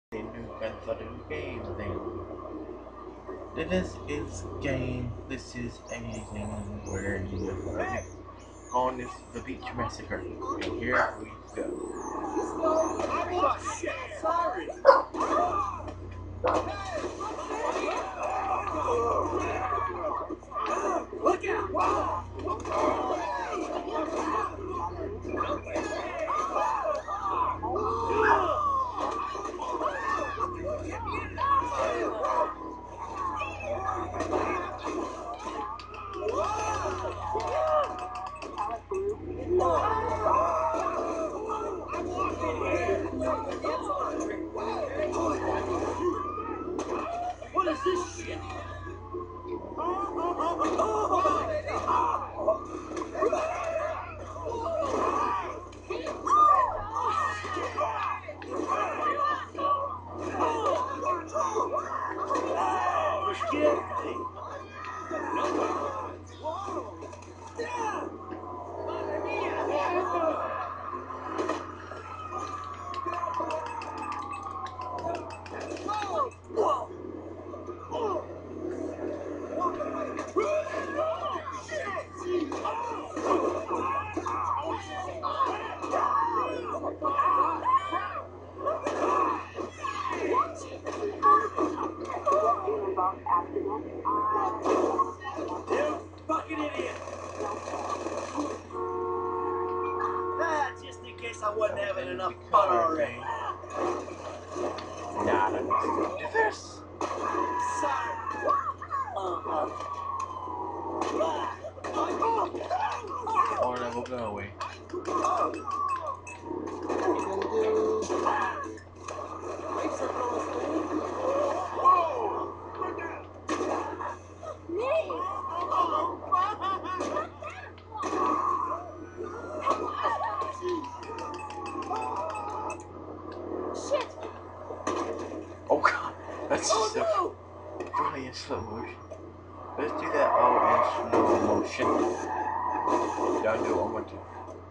new kind of new game thing. This is game. This is a game where you on this the beach massacre. And here we go. Oh shit! Sorry. Look out! What is this shit? Fucking idiot! Just in case I wasn't having enough fun already. Nah, do this. Sorry. Or that will go away. Oh god, that's just so funny in slow motion. Let's do that all in slow motion. Don't do it one more time.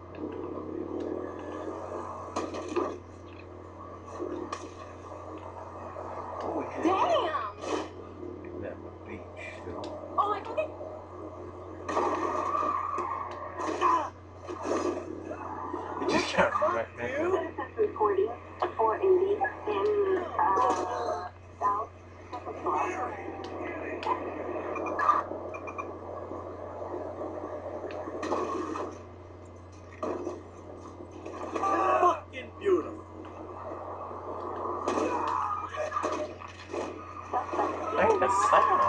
Oh, yeah. Damn! That beach still. Oh my god. It just got right back up. Citizens reporting 480 in South Czechoslovakia. Fucking beautiful. Hey, that's sound.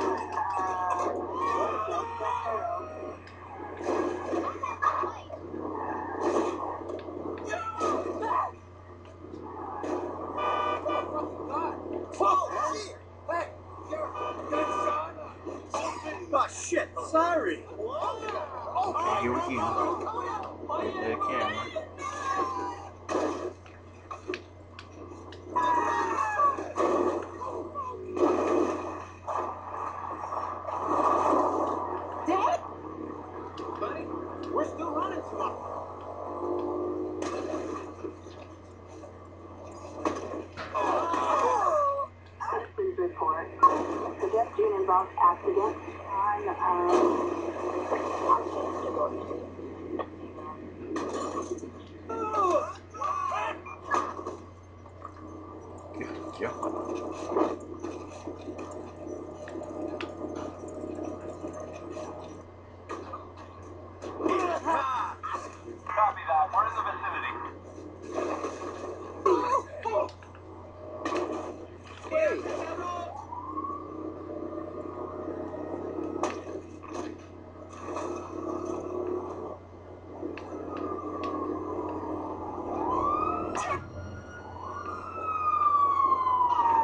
Oh shit! Sorry. You with you. The camera. Dad? Buddy, we're still running to Citizens report suggestion involves accident on Chester. Yeah. Copy that. We're in the vicinity.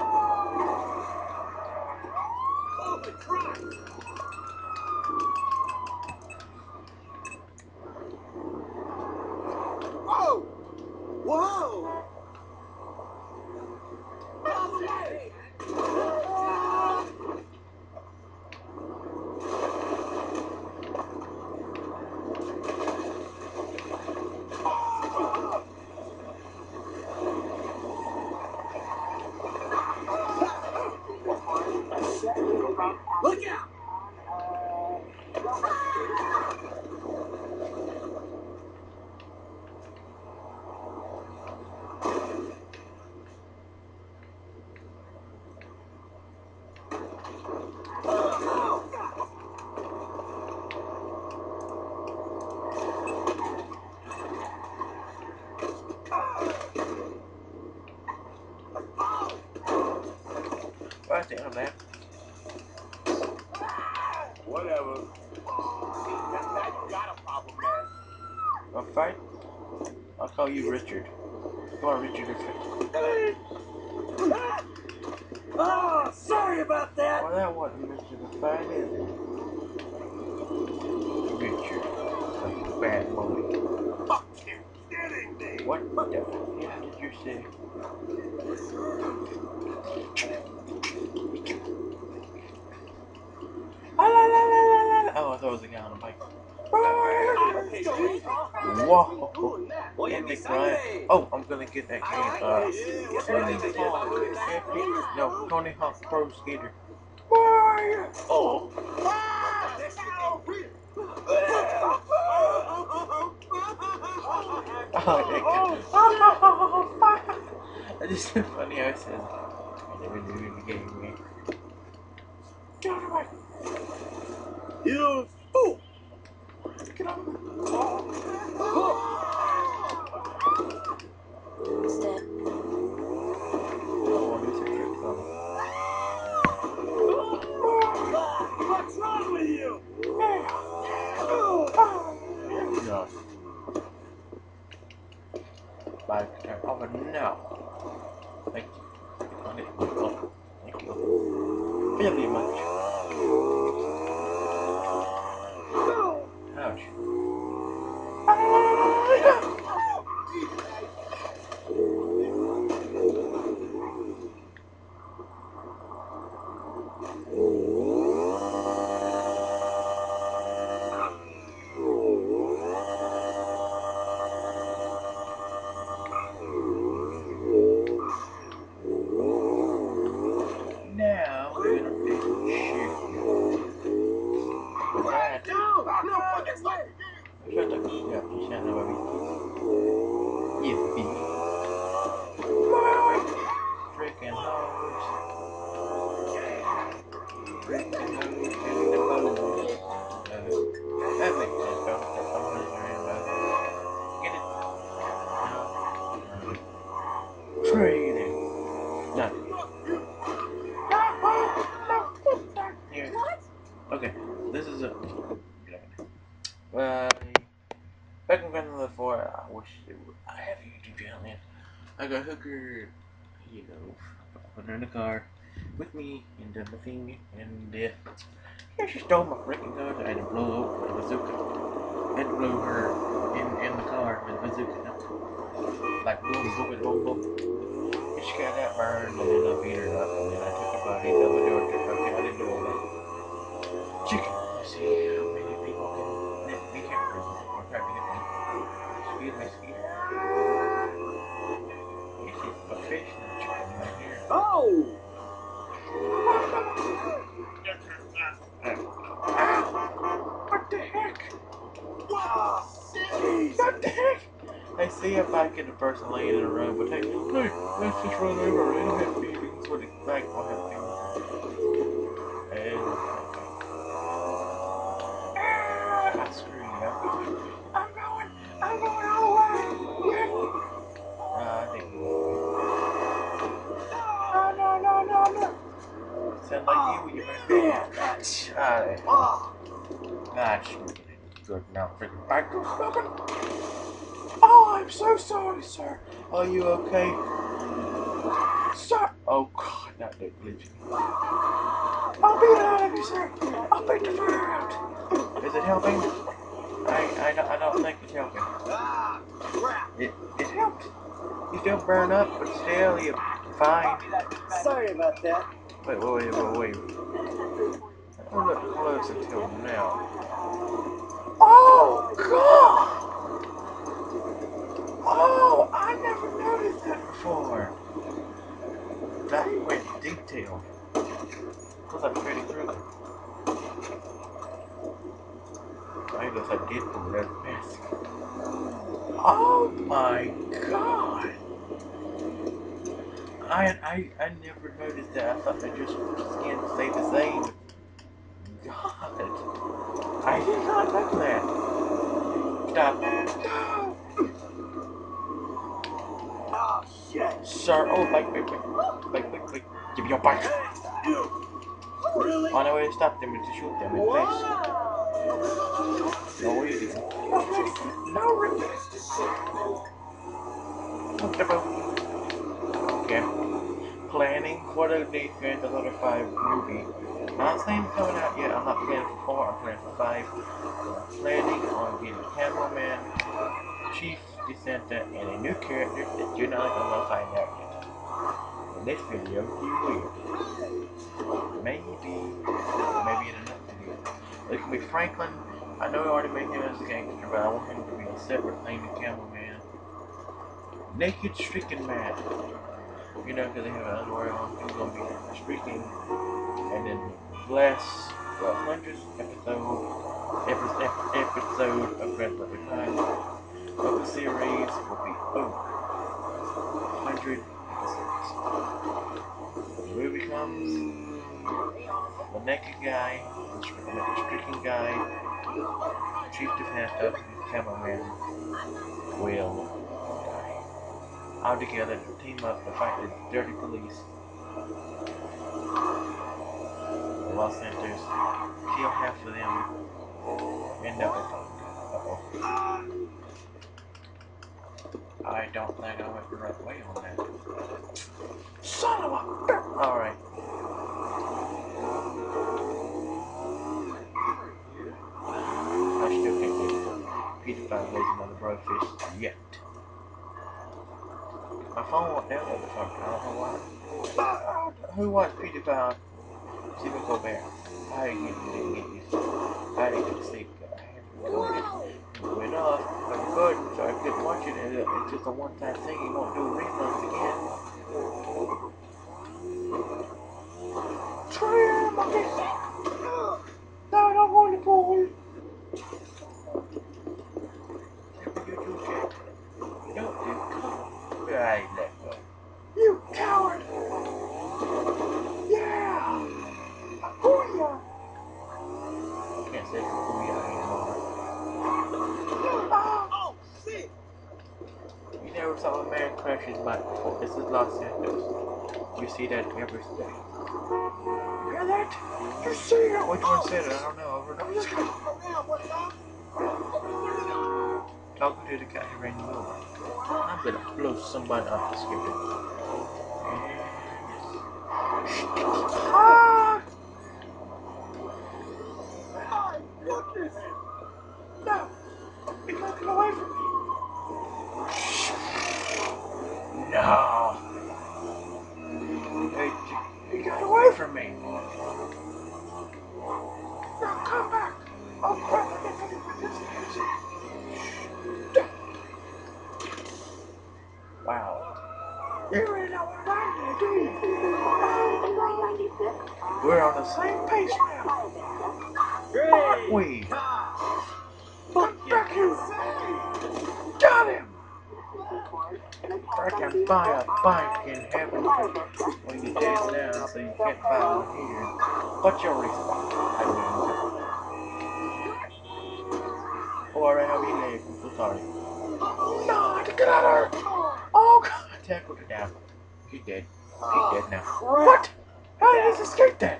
Holy crap! got the internet. Whatever. Now you got a problem, man. A fight? I'll call you Richard. Come on, Richard. Oh, sorry about that. Well, that wasn't much of a fight, is it? Richard. A bad boy. Fuck you kidding me. What the hell did you say? Oh, I thought it was a guy on a bike. Whoa! Epic ride. Oh, I'm gonna get that game. No, Tony Hawk Pro Skater. Oh. It's just so funny how it says, I never knew the game, man. Get out of my... You fool. Get out of my... Step. Oh, there's a trick coming. What's wrong with you? No. Like, oh, no. Thank you. Oh, thank you. Very much. Ouch. Now we're gonna be shooting. That. No, next way. Shut up. Yeah, you sound like me. Yippee. Freaking hoes. Freaking hoes in the bones. That makes sense, though. That's all I'm worrying about. Get it? No. Trading. No. Here. Okay, this is a... back in Grand Theft 4, I wish it would, I have a YouTube channel, man. I got Hooker, you know, put her in the car with me and done the thing, and yeah, she stole my freaking car. I had to blow up with a bazooka. I had to blow her in the car with a bazooka. Like boom, boom, boom, boom. And she got that burned, and then I beat her up, and then I took her body, double door, okay, I didn't do all that. Chicken. Let's see how many people can let me get prison or try to get me. Excuse me, excuse me. This is professional chicken right here. Oh! What the heck? Wow! What the heck? They see if I get the person laying in a room, but hey, let's just run over. They don't have feelings. What the fact don't have feelings. And I screw you. I'm going all the way. Yeah. I think. No. Sound like you might be. Gosh, good now, freaking back to smoking. Oh, I'm so sorry, sir. Are you okay? Sir! Oh, God, not that glitchy. I'll beat it out of you, sir. I'll beat the fire out. Is it helping? I don't think it's helping. Ah, crap. It helped. You still burn up, but still, you're fine. Sorry about that. Wait. I'm not close until now. Oh, God! Oh, I never noticed that before. That went detailed. Because I'm Freddy Krueger. I guess I did pull that mask. Oh my God! I never noticed that. I thought that just skin stayed the same. God, I did not know that. Stop. No. Oh, shit. Sir, oh, bike. Give me your bike. Really? Only way to stop them is to shoot them in the face. No way to do. No revenge. Okay. Planning for the Day Grand Theft Auto 5 movie. Not saying it's coming out yet. I'm not planning for 4. I'm planning for 5. I'm planning on getting Cameraman, Chief DeSanta, and a new character that you're not gonna find out yet. In this video, you will. Maybe in another video. It can be Franklin. I know I already made him as a gangster, but I want him to be a separate thing to Cameraman. Naked Streaking Man. You know, because they have an underwear on. He's gonna be streaking. And then the 100th episode of Grand Theft Auto 5 of the series will be 100 episodes. The movie comes, the naked guy, the streaking guy, Chief DeSanta, Cameraman will die. All together to team up to fight the dirty police. Los Santos, kill half of them, and I don't think I went the right way on that. Son of a bitch! Alright. I still can't get Peter Pan lays another blowfish yet. My phone went down the fuck. I don't know why. Who watched Peter Pan? Stephen Colbert. I didn't get this. I didn't get to sleep. I had to record it. It went off. I recorded, so I couldn't watch it. And it's just a one-time thing. You won't do reruns again. Try monkey. No, I don't want to pull. Don't do come. Right, let go. You coward! Yeah! Booyah! I can't say booyah anymore. Oh, shit! You never saw a man crash his bike before. This is Los Santos. You see that every day. You hear that? You see it? Which one said it? I don't know. Over and over. Talking to the guy who ran you over. I'm gonna blow somebody up to skip it. Ah! No! He got away from me! No! He got away from me! No, come back! Oh crap, I can't do this. Wow. You really know what I did, do you? We're on the same pace now. Aren't we? Fuck you! Got him! I can buy a bike in heaven when you're dead now, so you can't buy one here. What's your reason? I mean, oh, alright, I'll be late. I'm so sorry. No, get out of here! Oh, God! I tackled her down. He's dead. He's dead now. What? How did he escape that?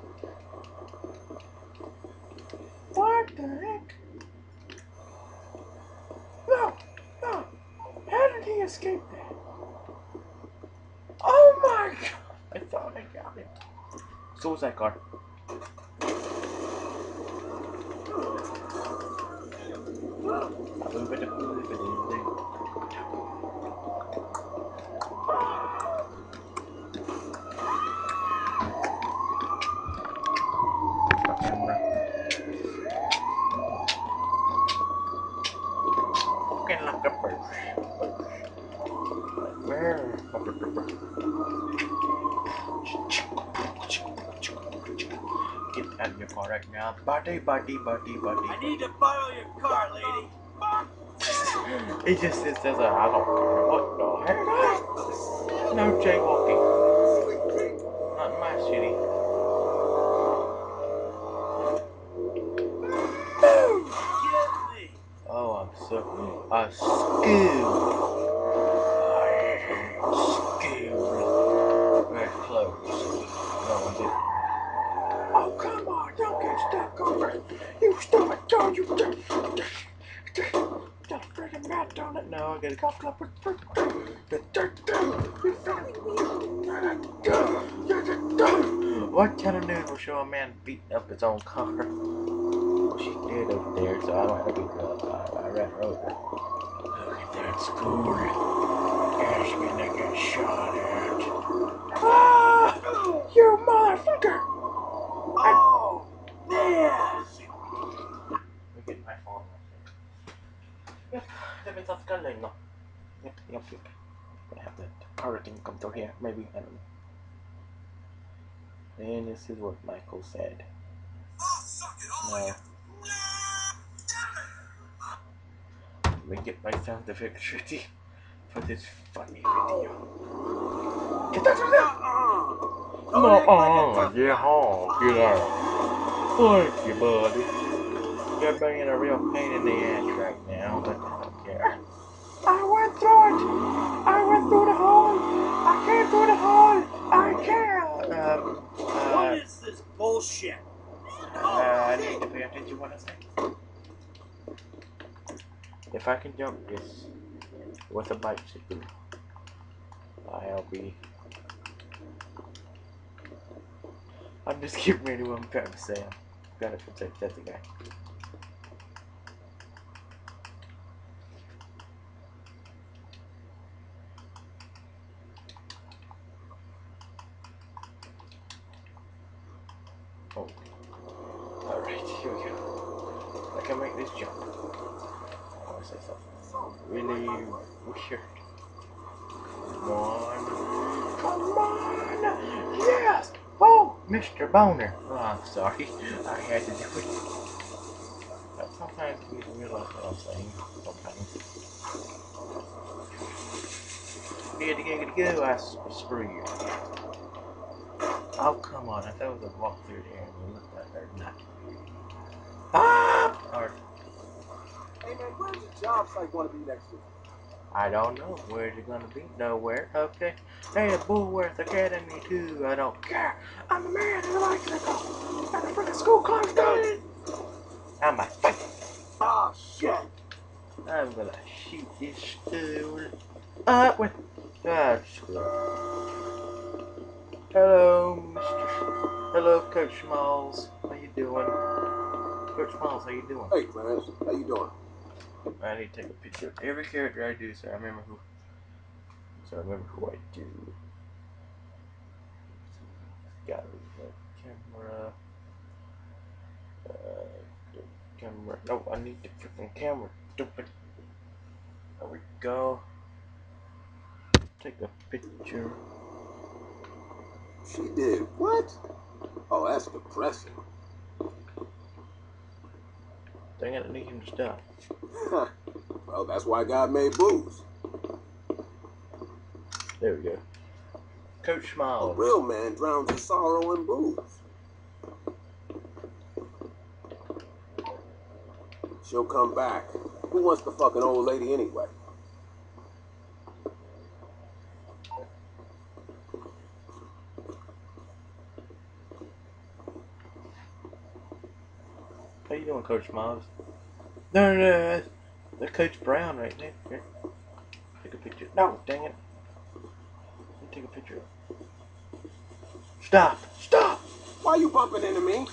What the heck? No! No! How did he escape that? Oh my God! I thought I got him. Suicide car. Fucking like a bird. Where? Get out of your car right now. Buddy. I need to borrow your car, lady. It just says, I don't care what the heck. No jaywalking. Not in my city. Oh, I'm so skilled. I am skilled. Very close. No one did. get a golf club. What kind of news will show a man beating up his own car? Well, she did over there, so I don't have to beat her up. I ran her over. Look at that school. Ashman that got shot at. Ah! You motherfucker! Oh, yes. Let me get my phone. Yep, det finns att skalla in då. Yep. I have that power thing come through here. Maybe, I don't know. And this is what Michael said. No. Let me get my sound effect ready for this funny video. Get out of there! Come on, yeah, get out. Thank you, buddy. You're being a real pain in the ass right now, but I don't care. I went through it! I went through the hole! I came through the hole! I can't! What is this bullshit? I need to pay attention what I say. If I can jump this with a bicycle, I'll be... I'm just getting ready what I'm trying to say. I've got to protect that guy. Oh. Alright, here we go. I can make this jump. I want to say something really weird. Come on! Yes! Oh, Mr. Boner. Oh, I'm sorry. I had to do it. But sometimes you realize what I'm saying. Sometimes. Get go, I screw you. Oh, come on. I thought it was a walk through there and it looked like they're not. Ah! Or, Hey man, where's the job site want to be next week? I don't know. Where's it gonna be? Nowhere. Okay. Hey, the Bullworth Academy too. I don't care. I'm a man who likes to go. And the freaking school closed down. I'm a fight. Oh shit. I'm gonna shoot this school up with school. Hello, Hello, Coach Smalls. How you doing? Coach Smalls, how you doing? Hey, Clarence. How you doing? I need to take a picture of every character I do so I remember who I do. Got camera. No, I need the freaking camera. Stupid. There we go. Take a picture. She did what? Oh, that's depressing. Dang it, I need him to stop. Well, that's why God made booze. There we go. Coach A Smiles. real man drowns in sorrow in booze. She'll come back. Who wants the fucking old lady anyway? How you doing, Coach Smiles? No, that's Coach Brown right there. Here. Take a picture. No, dang it. Let me take a picture. Stop! Why you bumping into me?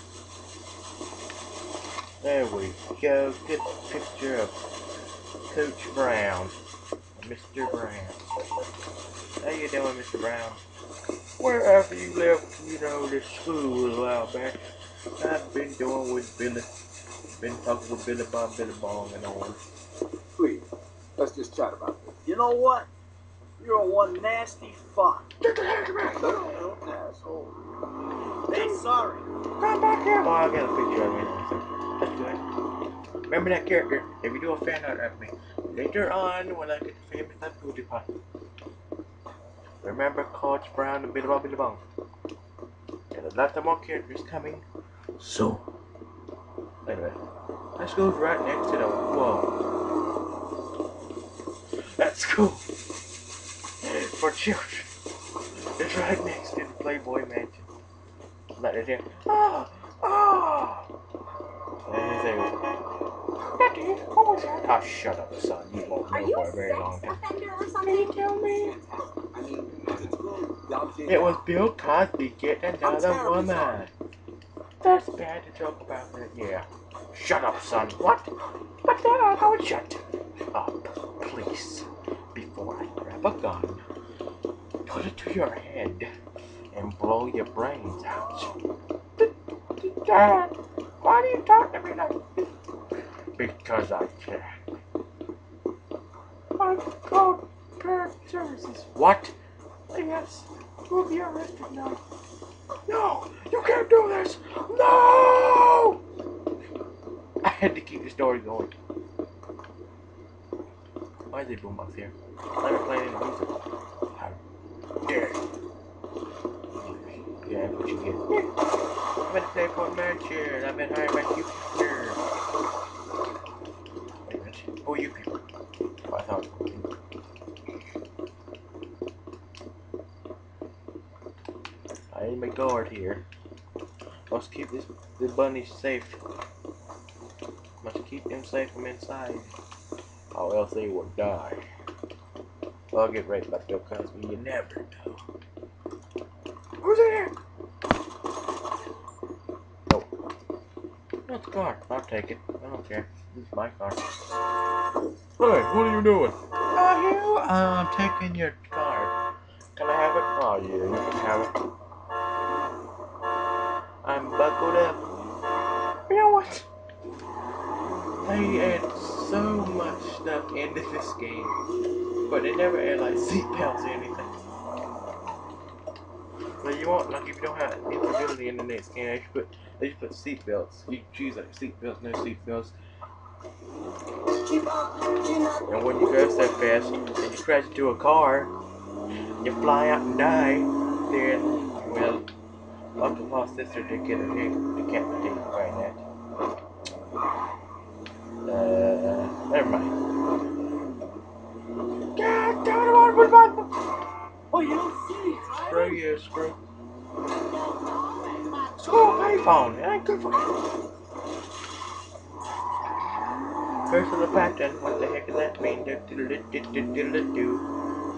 There we go. Get a picture of Coach Brown. Mr. Brown. How you doing, Mr. Brown? Wherever you left, this school a while back, I've been doing with Billy. Been talking with Billy Bob, Billy Bong, and all. Please, let's just chat about this. You know what? You're one nasty fuck. Get the heck back! No, asshole. Hey, sorry. Come back here! Oh, I got a picture of me. That's good. Remember that character? If you do a fan art of me, later on when I get famous at PewDiePie. Remember Coach Brown and Billy Bob, Billy Bong. And a lot of more characters coming. So, anyway, this goes right next to the wall. That's cool. For children. It's right next to the Playboy Mansion. Like this here. And it's there. Betty, what was that? Oh, shut up, son. You won't Are know you for a a very long sex time. offender or Can something? you tell me? I mean, it's cool. Y'all did It was Bill Cosby getting another terribly woman. sorry. That's bad to talk about that, yeah. Shut up, son. What? What the hell? I would shut up, please, before I grab a gun, put it to your head, and blow your brains out. Dad, why do you talk to me like this? Because I can. I've called parent services. What? Yes, we'll be arrested now. No, you can't do this. No! I had to keep the story going. Why is it boombox here? Let me play any music. How dare you? Yeah, that's what you get. I'm gonna play for matches. I've been hired by you here. Wait a minute. Who are you people? Oh, I thought it was you. I need my guard here. Must keep this bunny safe. Must keep them safe from inside. Or else they will die. I'll get raped by Bill Cosby. You never know. Who's in here? Nope. No, it's a car. I'll take it. I don't care. This is my car. Hey, what are you doing? Oh, I'm taking your car. Can I have it? Oh, yeah, you can have it. I'm buckled up. You know what? They add so much stuff into this game, but they never add like seatbelts or anything. So you want, like, if you don't have instability in the next game, they should put seatbelts. You choose like seatbelts, no seatbelts. And when you go so fast and you crash into a car, you fly out and die, then, well, Uncle Paul's sister did get a decapitated right now. Never mind. God damn it, Oh, you don't see it, right? screw you, screw. School payphone, it ain't good for you. First of the pattern, what the heck does that mean? Do.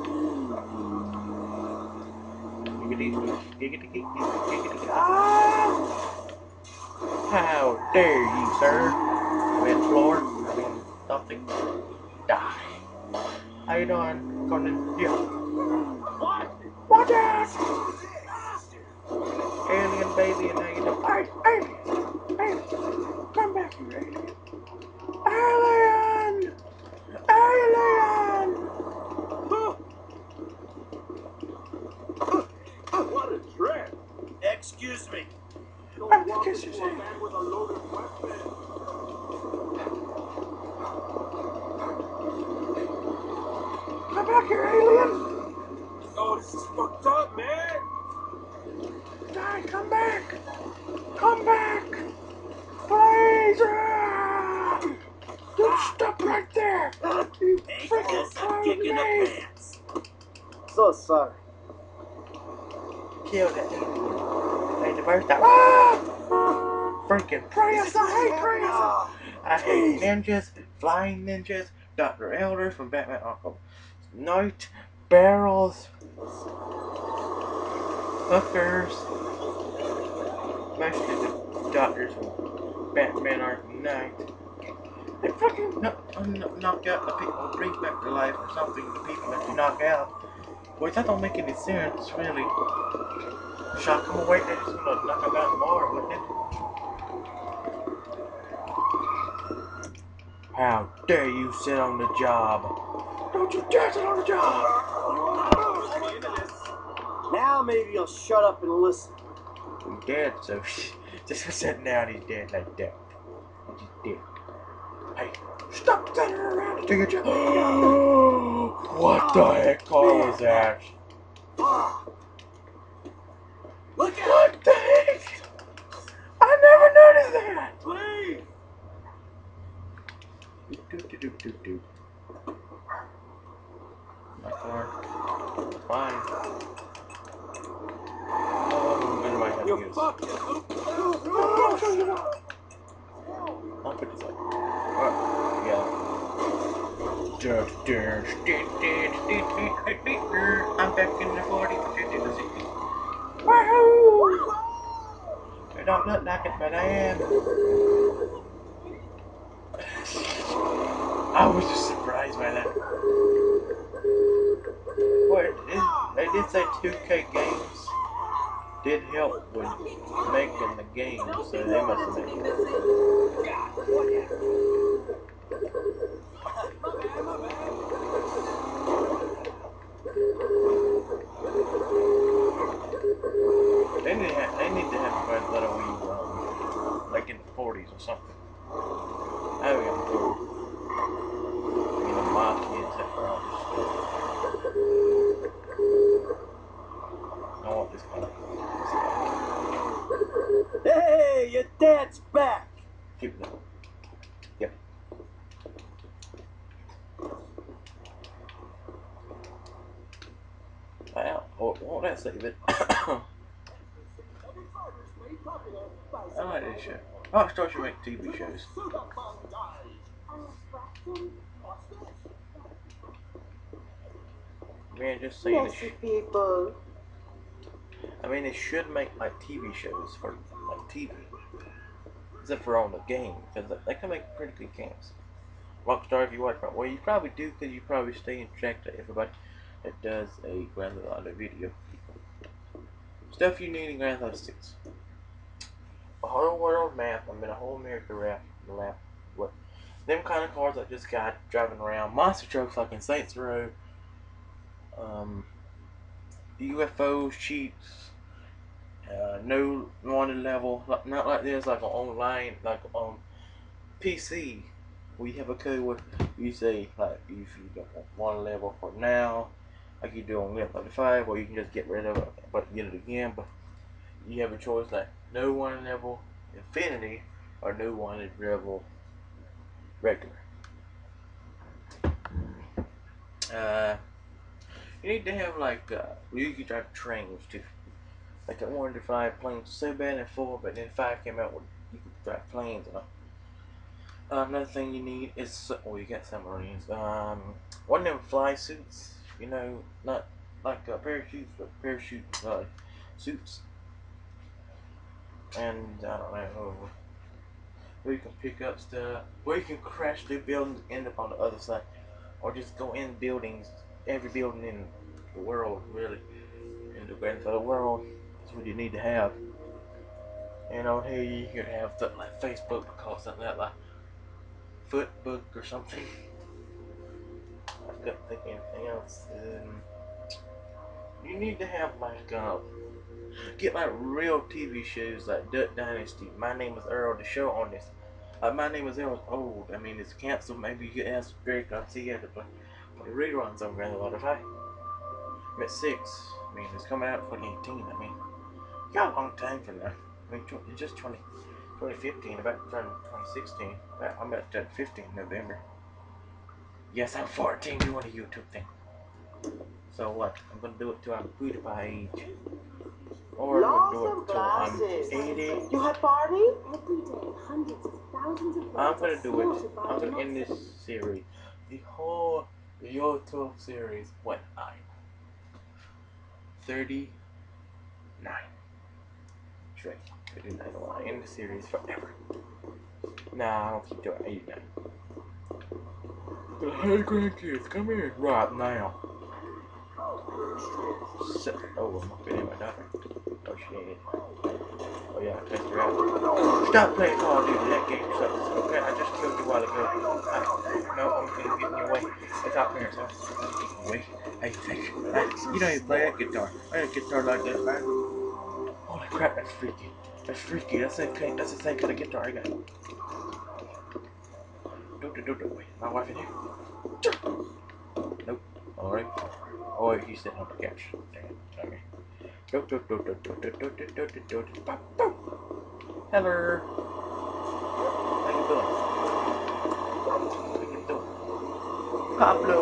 Ah! How dare you, sir? Red floor, something. Die. How you doing, Conan? Yeah. What else? Alien baby, and now you know. Hey, come back here, alien. Alien! What a trip. Excuse me. Don't walk into a man with a loaded weapon. Come back here, alien! Oh, this is fucked up, man. Die, come back! Come back! Please! You stop right there! You Hey, freaking guess I'm clown kicking the me! pants. So sorry. Kill that alien. Hey, the first time. Ah! Freaking Prius! I hate Prius! I hate ninjas, flying ninjas, Dr. Elder from Batman Arkham Knight, barrels, hookers, mostly the doctors from Batman Arkham Knight. They fucking knock out the people, bring back to life or something, the people that you knock out. Which that don't make any sense, really. Shock them away, they're just gonna knock them out more, wouldn't it? How dare you sit on the job? Don't you dare sit on the job! Now maybe you'll shut up and listen. He's dead, so just for sitting down, he's dead like that. He's just dead. Hey, stop standing around and do your job. What the heck car was that? Look out! What the heck? I never noticed that! Please! Do. My car. Fine. Oh, I might have to You use. fucking I'll put this up. Yeah. I'm back in the 40s. Woohoo! I don't look like it, but I am. I was just surprised by that. They did say 2K Games did help with making the game, so they must have made it. They need to have Grand Theft Auto like in the 40s or something. I haven't got the 40s. You know, Mafia and stuff for all this stuff. I want this car. Hey, your dad's back! Keep it up. Yep. Well, won't that save it? I like this show. Rockstar should make TV shows. Man, just saying this. people. I mean, they should make like TV shows for like TV, except for on the game, because they can make pretty good games. Rockstar, if you watch, well, you probably do, because you probably stay in track to everybody that does a Grand Theft Auto video. Stuff you need in Grand Theft 6. A whole world map. I mean, a whole America map. What? Them kind of cars I just got driving around. Monster trucks like in Saints Row. UFOs, cheats. No wanted level. Not like this, like on online, like on PC. We have a code where you say, like, if you don't want one level for now, like you do on Grand Theft 5, or you can just get rid of it, but get it again. But you have a choice like no wanted level infinity or no wanted level regular. You need to have like you can drive trains too. Like I wanted to fly planes so bad in 4, but then 5 came out where you could drive planes and all. Another thing you need is, well, you got submarines. One of them fly suits, you know, not like parachutes, but parachute suits. And I don't know, where you can pick up stuff, where you can crash through buildings, end up on the other side, or just go in buildings, every building in the world, really, in the Grand Theft Auto world. That's what you need to have. And on here you can have something like Facebook, call something like Footbook or something. I couldn't think of anything else. You need to have like get like real TV shows like Duck Dynasty, My Name is Earl, the show on this. My Name is Earl is old. I mean, it's canceled. Maybe you could ask Barry Garcia to play reruns on Grand Theft Auto 5. I'm at 6. I mean, it's coming out in 2018. I mean, you got a long time from now. I mean, it's just 2015, about to turn 2016. I'm about to turn 15 in November. Yes, I'm 14 doing a YouTube thing. So what? I'm gonna do it till I'm PewDiePie age. Or I'm gonna do it till I'm 80. You had party? Every day, hundreds of thousands of I'm gonna do it. I'm gonna end this series. The whole YouTube series when I'm 39. That's right. 39. I want to end the series forever. Nah, I don't keep doing 89. But hey, grandkids, come here right now. So, oh, I'm not getting my daughter. Oh, she ain't it. Oh, yeah, I test her out. Stop playing Call of Duty. That game sucks. Okay, I just killed you a while ago. No, I'm gonna get in your way. It's out there, so I'm getting in your way. How you think? You don't even play that guitar. I had a guitar like this, man. Holy crap, that's freaky. That's freaky. That's the same kind of guitar I got. Don't. Wait, my wife in here? Nope. Alright. Oh, he's sitting on the couch. Damn. Okay. Hello. How you doing? Pablo.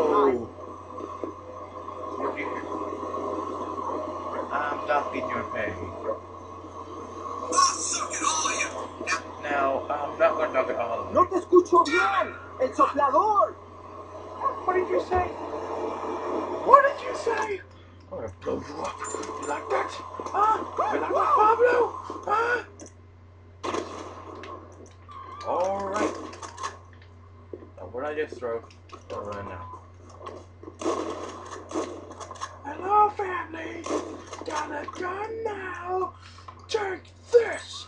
You're here. I'm stuck in your page. Now, I'm not going to talk at all. No te escucho bien. El soplador. What did you say? What did you say? I'm going to blow you up. You like that? Huh? You like that, Pablo? Huh? Alright. Now, what did I just throw? Right now. Hello, family. Got a gun now. Take this.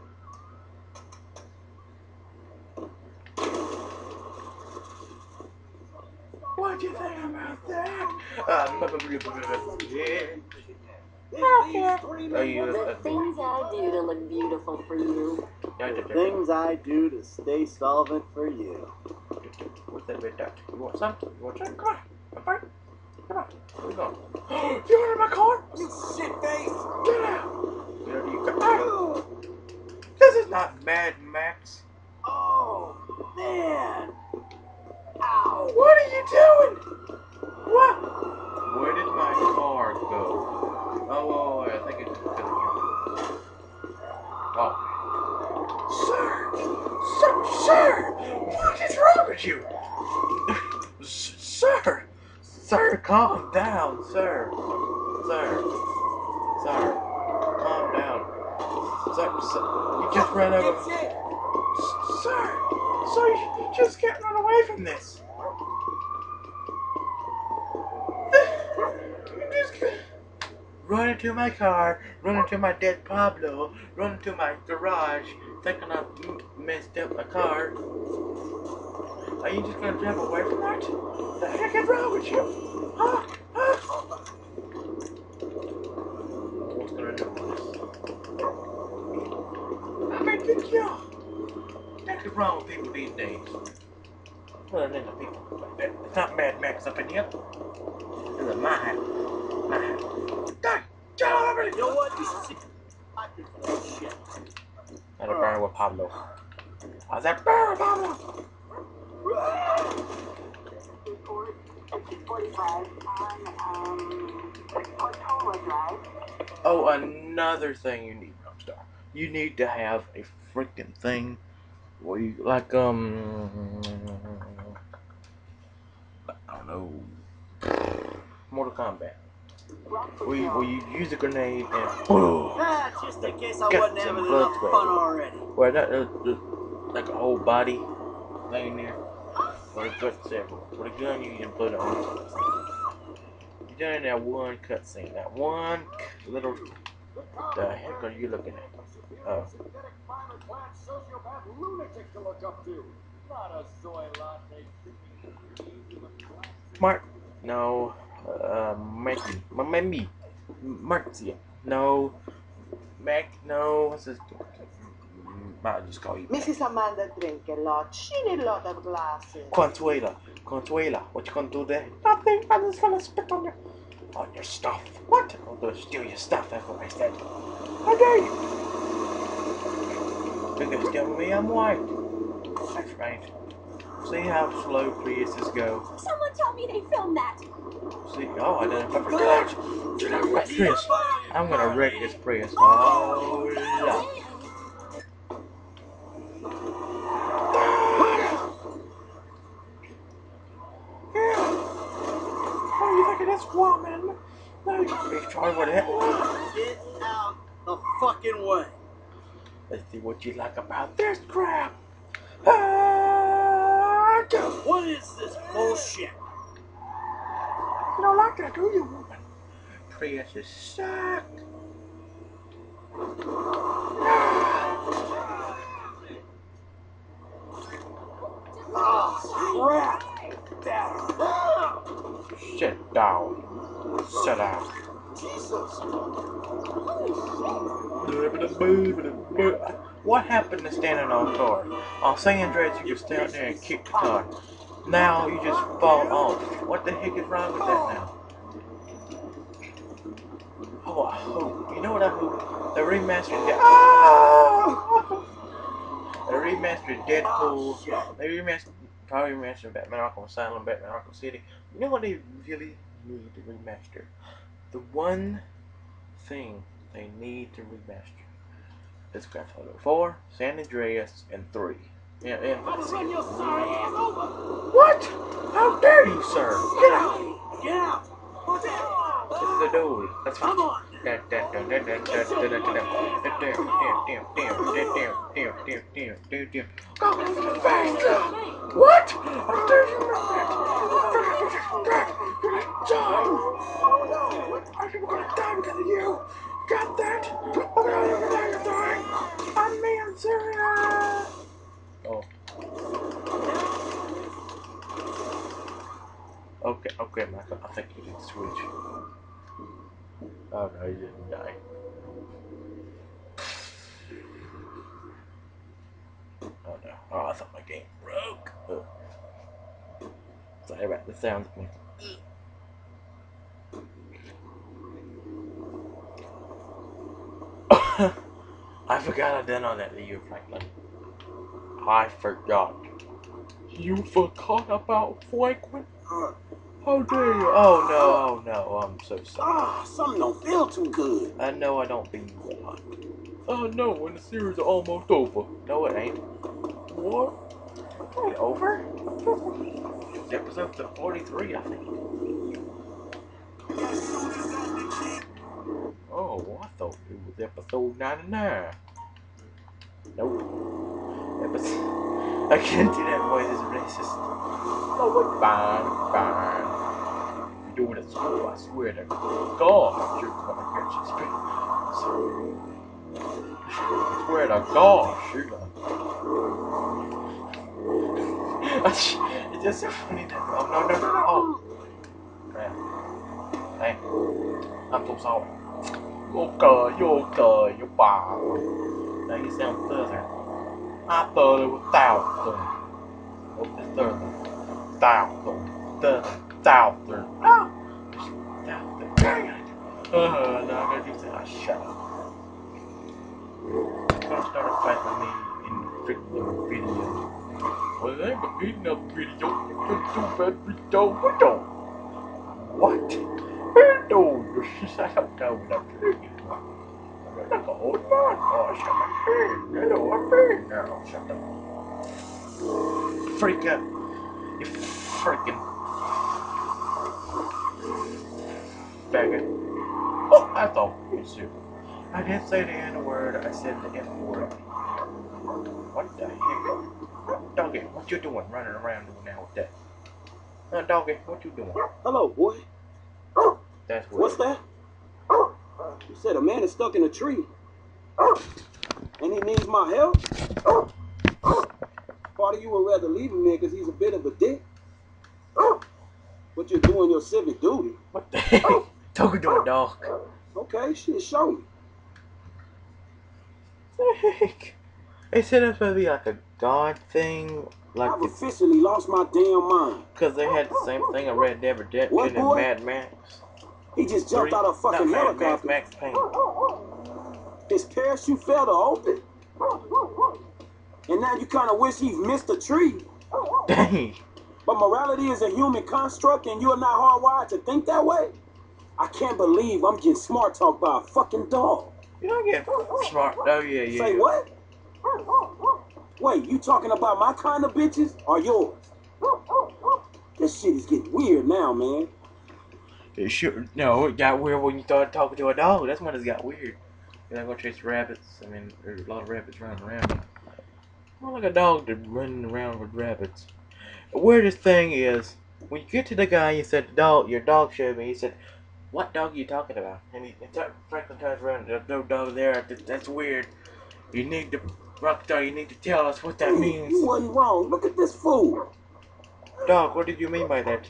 What do you think about that? The things I do to look beautiful for you. Things I do to stay solvent for you. What's that bit that? You want some? You want some? Come on. Come on. Come on. Where we going? You want in my car? You shit face. Get out. You know, you got... This is not Mad Max. Oh, man. Ow. What are you doing? What? Where did my car go? Oh, I think it's because of you. Oh. Sir! What is wrong with you? Sir, calm down, sir. Sir, calm down. Sir, you just ran over. Sir, you just can't run away from this. You just can't. Run into my car, run into my dead Pablo, run into my garage, thinking I've messed up my car. Are you just gonna drive away from that? What the heck is wrong with you? Huh? What's gonna do this? I mean, think you. That's wrong with people these days. Well, then the people like that. It's not Mad Max up in here. This is my house. My house. You know what? You should see. I do that shit. At a burn with Pablo. I was at burn with Pablo. Report at 6:45 on Portola Drive. Oh, another thing you need, Rockstar. You need to have a freaking thing where you, like, I don't know, Mortal Kombat. Where you use a grenade and boom! Just in case I Got wasn't some having blood enough spray. fun already. Where that, like a whole body laying there. With a gut several. With a gun, you can put it on. You done in that one cutscene. That one little. The heck are you looking at? Oh. Mark. No. Maybe. Marcia. No. Mac. No. What's this? I'll just call you. Mrs. Amanda drink a lot. She need a lot of glasses. Consuela, what you gonna do there? Nothing. I'm just gonna spit on your stuff. What? I'm gonna steal your stuff. That's what I said. How dare you? You're gonna steal me? I'm white. That's right. See how slow Priuses go. Someone tell me they filmed that. See? Oh, I didn't fucking relax. Prius. I'm gonna wreck this Prius. Oh, yeah. This woman. No, you try with it. Get out the fucking way. Let's see what you like about this crap. What is this bullshit? You don't like that, do you, woman? Priuses suck. Oh, crap. Sit down. Sit down. What happened to standing on car? On San Andreas, you just stay out there and kick the car. Now you just fall off. What the heck is wrong with that now? Oh, I hope. You know what I hope? The remastered The remastered Deadpool. They probably remastered Batman Arkham Asylum, Batman Arkham City. You know what they really need to remaster? The one thing they need to remaster It's Grand Theft Auto 4, San Andreas, and 3. Yeah, and let's see. Run your sorry ass over. What? How dare you, sir? Get out! Get out. What's that? This is a duel. That's fine. Come on. What? How dare you miss that? John! I'm gonna die because of you! Got that? Oh, you're dying! I'm being serious! Oh. Okay, Michael, I think you need to switch. Oh no, you didn't die. Oh no, oh, I thought my game broke. Ugh. Sorry about the sound of me. I forgot I done all that video, Franklin. I forgot. You forgot about Franklin? How dare you? Oh no, I'm so sorry. Something don't feel too good. I know I don't beat you a lot. Oh no, when the series is almost over. No, it ain't. What? It ain't over? It's episode 43, I think. Oh, I thought it was episode 99. Nope. I can't do that voice, it's racist. Oh, it's fine. If you do it at school, I swear to God, you're gonna get you straight. I swear to God, you're gonna. It's just so funny that. Oh, no. Hey, I'm so sorry. You're bad. Now you sound southern. I thought it was thousand. Oh, it's southern. Thousand. Thousand. Ah! Thousand. Dang it. Now I gotta do that. Shut up. You're gonna start a fight with me in the freaking video. Well, I ain't beating up video. It's too bad video. What? No, I don't know what I'm doing. I'm like a old man. Oh, shut my face. I know what I'm doing now. Shut up. Freak up. You freaking faggot. Oh, I thought you too. I didn't say the N-word, I said the F-word. What the heck? Doggy, what you doing running around doing now with that? Doggy, what you doing? Hello, boy. That's what. What's that? You said a man is stuck in a tree. And he needs my help? Part of you would rather leave him there because he's a bit of a dick. But you're doing your civic duty. What the heck? Talking to a dog. Okay, shit, show me. Heck? They said it's supposed to be like a God thing. Like I've officially lost my damn mind. because they had the same thing in Red Dead Redemption What, and boy? Mad Max. He just jumped out of a fucking Not Mad Max, helicopter. Max Payne. His parachute fell to open. And now you kind of wish he'd missed a tree. Dang. But morality is a human construct and you're not hardwired to think that way? I can't believe I'm getting smart talked by a fucking dog. You don't get smart. Oh, yeah. Say what? Wait, you talking about my kind of bitches or yours? This shit is getting weird now, man. It sure. No, it got weird when you started talking to a dog. That's when it got weird. You're not gonna chase rabbits. I mean, there's a lot of rabbits running around. More like a dog that's running around with rabbits. The weirdest thing is, when you get to the guy, you said, your dog showed me. He said, what dog are you talking about? And Franklin turns around, there's no dog there. That's weird. You need to, Rockstar, you need to tell us what that means. You wasn't wrong. Look at this fool. Dog, what did you mean by that?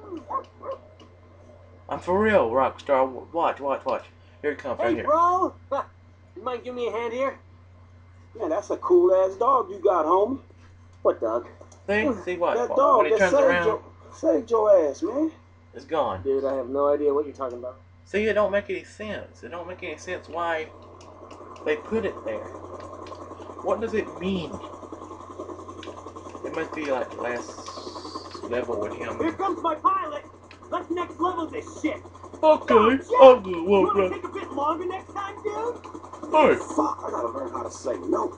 I'm for real, Rockstar. Watch. Here it comes, right here. bro. You might give me a hand here? Man, that's a cool ass dog you got, homie. What dog? See what? That dog When it that turns around, saved your ass, man. it's gone. Dude, I have no idea what you're talking about. See, it don't make any sense. It don't make any sense why they put it there. What does it mean? It must be like the last level with him. Here comes my pilot. Let's next level this shit. Okay, You I'll go. wanna take a bit longer next time, dude? Hey! Fuck, I gotta learn how to say no.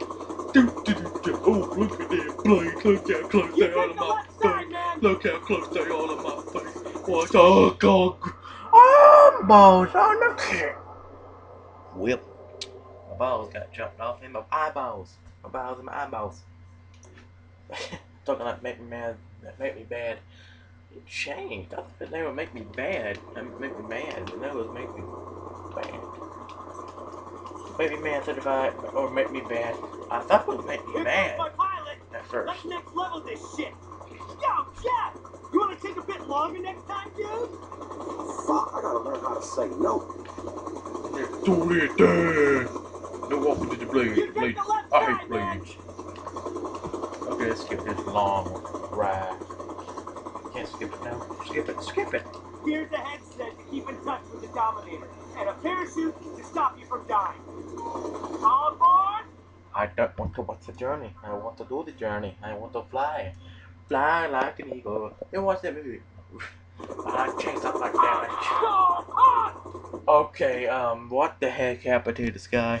Oh, look at them blades. Look how close they are to my face. Look how close they are to my face. What a gog. Balls on the kick. Whip. My balls got chopped off in my eyeballs. My balls and my eyeballs. Talking like make me mad. That make me bad. It changed. I thought they would make me bad. Make me mad. But no, it was make me bad. Make me mad 35 or make me bad. I thought it would make me mad My pilot. at first. Let's next level this shit. Yo, Jeff! You wanna take a bit longer next time, dude? Fuck, I gotta learn how to say no. Don't let that. No walking to the blade. You take the left I side, hate man. blades. Okay, let's skip this long ride. Can't skip it now. Skip it. Skip it. Here's a headset to keep in touch with the Dominator, and a parachute to stop you from dying. All aboard! I don't want to watch the journey. I want to do the journey. I want to fly. Fly like an eagle. You watch that movie? I chase up like damage. Go on! Okay, what the heck happened to the sky?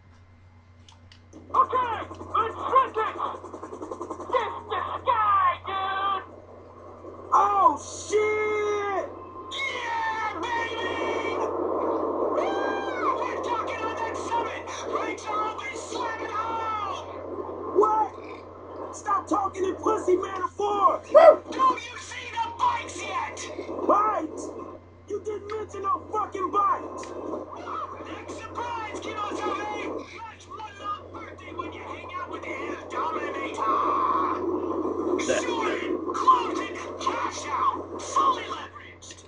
Okay, let's shrink it! This the sky, dude! Oh shit! Yeah, baby! Woo! We're talking on that summit! Brakes are always slamming home! What? Stop talking in pussy metaphors! Do you see the bikes yet? Bites? You didn't mention no fucking bites! Next surprise, Kimosabe! That's one long birthday when you hang out with the Dominator! Short, closing, cash out, fully leveraged!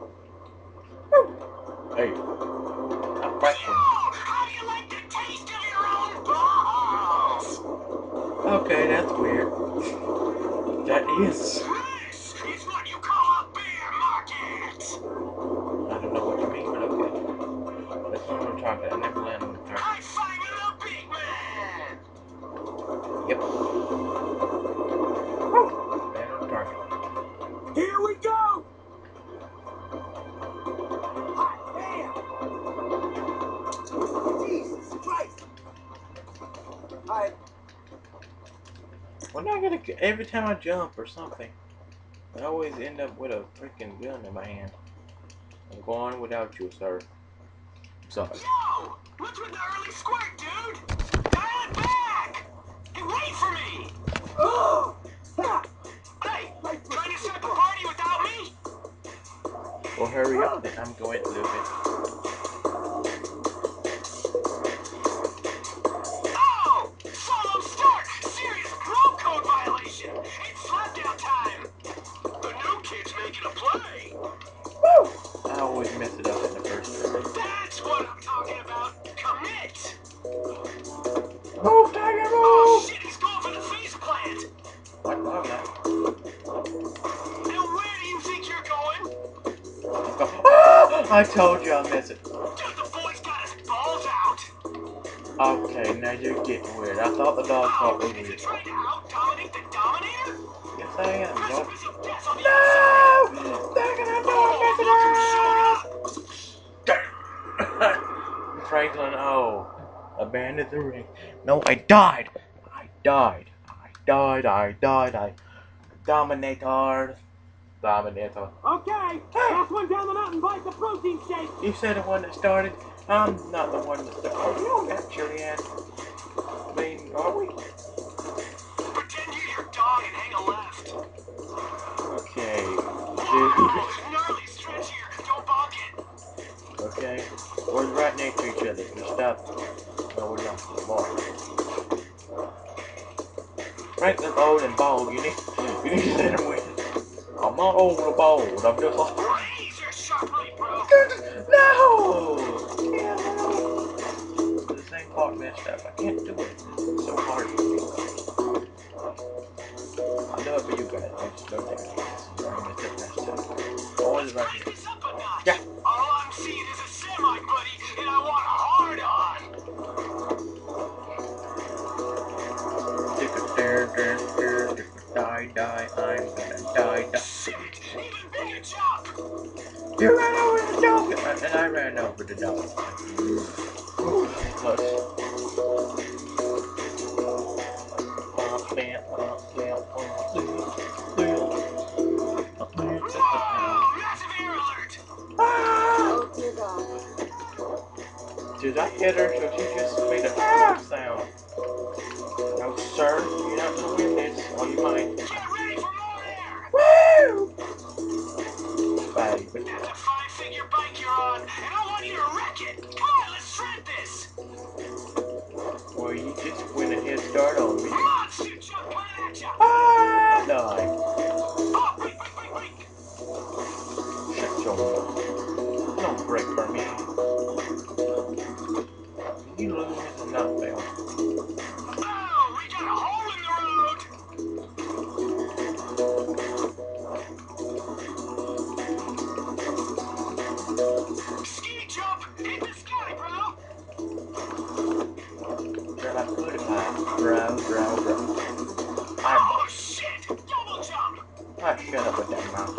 Hey, a question. Yo, how do you like the taste of your own balls? Okay, that's weird. That is. This is what you call a bear market! I don't know what you mean, but okay. That's what I'm talking about. I never landed on the turn. High five the big man! Yep. Land on the target. Here we go! Hot damn! Jesus Christ! Alright, When I get every time I jump or something, I always end up with a freaking gun in my hand. I'm going without you, sir. Sorry. Yo! What's with the early squirt, dude? Dial it back! Hey, wait for me! oh! Stop! Hey, trying to start the party without me? Well, hurry up then. I'm going a little bit. Oh! Follow start! Serious bro code violation! It's slapdown time! The new kid's making a play! I always mess it up in the first try. That's what I'm talking about! Commit! Move, Tiger, Oh move! shit, he's going for the face plant! What? Oh, yeah. Now where do you think you're going? Ah! I told you I'll miss it. Dude, the boy's got his balls out! Okay, now you're getting weird. I thought the dog Oh, caught me is he weird. trying to out-dominate the Dominator? Yes, I am. Nope. Precipice of death on the No! outside! They're gonna do Oh, it, look who showed up! Franklin, oh. Abandoned the ring. No, I died. I died. Dominator. Okay, last one down the mountain buys the protein shake. You said the one that started. I'm not the one that started. Oh, you don't got chili ass. I mean, are we? Pretend you're your dog and hang a left. Okay. Whoa, gnarly stretch here. Don't bonk it. Okay. We're right next to each other. We stop. No, we're not. Ball. Franklin's old and bald. You need to let him win. I'm not old and bald. I'm just like. Razor sharply, bro. No! Yeah, no. The same part messed up. I can't do it. It's so hard for me. I know it for you guys. I just don't think it's messed up. Always right Crank here. this up a notch. Yeah. All I'm seeing is a semi, buddy, and I want a hard on. Die, I'm gonna die. Shit, even bigger jump. You ran over the dog! And I ran over the dog. hit her, so she just made a ah sound. No, sir, you're not gonna win this. Oh, you might. Get ready for more air! Woo! Baby. That's a 5-figure bike you're on, and I want you to wreck it! Come on, let's shred this! Well, you just went a head start on me. Come on, shoot jump, coming at ya! Ah, die. Oh, wait! Shut your mouth. Don't break for me. You lose or not, fail. Oh, we got a hole in the road! Ski jump! Hit the sky, bro! You're like good at bro. Oh, shit! Double jump! Ah, shut up with that mouth.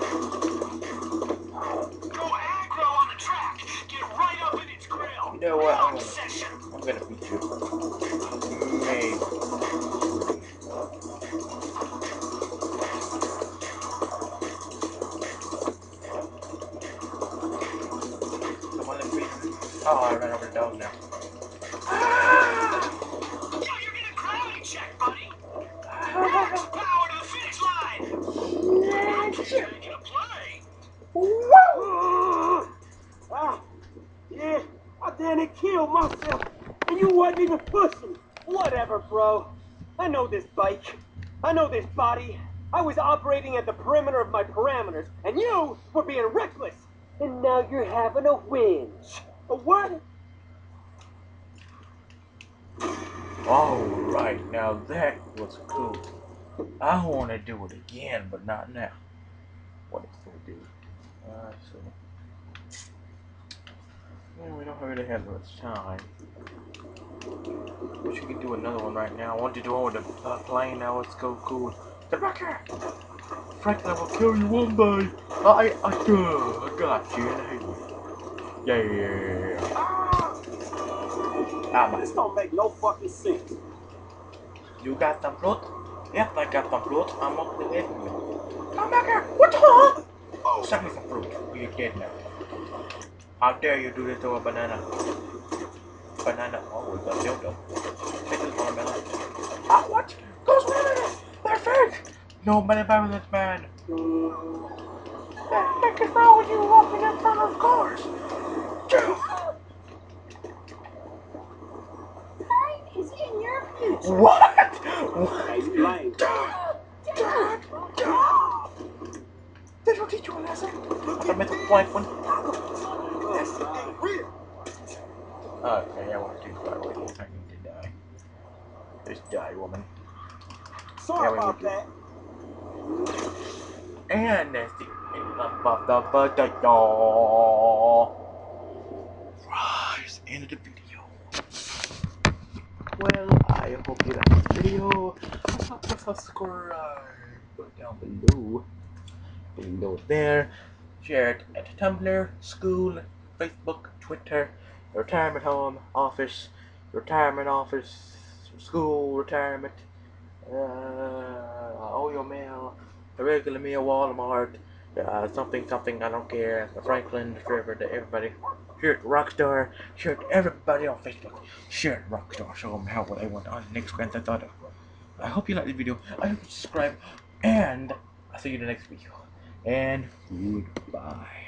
Go aggro on the track! Get right up in its grill! You know what? Long session! I'm gonna beat you. Maybe. Come on, let's beat you. Oh, I ran over the dog now. Yo, you're getting a gravity check, buddy! Max power to the finish line! Taking a play! Ah, yeah, I damn killed myself, and you wasn't even pushing. Whatever, bro. I know this bike. I know this body. I was operating at the perimeter of my parameters, and you were being reckless. And now you're having a whinge. A what? Alright, now that was cool. I want to do it again, but not now. What else do we do? Well, we don't really have much time. Wish we could do another one right now. I want to do one with the plane now. Let's go cool. The rocker! Franklin will kill you one day. I got you in the head. Yeah. Ah, This don't make no fucking sense. you got some fruit? Yep, I got some fruit. I'm up to it. Come back here. What the hell? Oh, send me some fruit. You're dead now. How dare you do this to a banana? Banana. Oh, we got dildo. Take this watermelon. Ah, what? Those watermelons! They're fake! Nobody buys this man. What the heck is wrong with you walking in front of cars? Pain is in your future. What? Hey, you lame. Dad! Did you teach you a lesson? I meant to point one. Okay, I want to do that. Wait, I need to die. Just die, woman. Sorry about that. And that's the end of the video. Rise, end of the video. Well, I hope you liked the video. Subscribe down below. Below there. Share it at Tumblr, school, Facebook, Twitter, retirement home, office, retirement office, school, retirement, all your mail, the regular mail, Walmart, something, I don't care, the Franklin, the Trevor, to everybody. Share it to Rockstar, share it to everybody on Facebook, share it to Rockstar, show them how what I want on the next Grand Theft Auto. I hope you liked the video, I hope you subscribe, and I'll see you in the next video, and goodbye.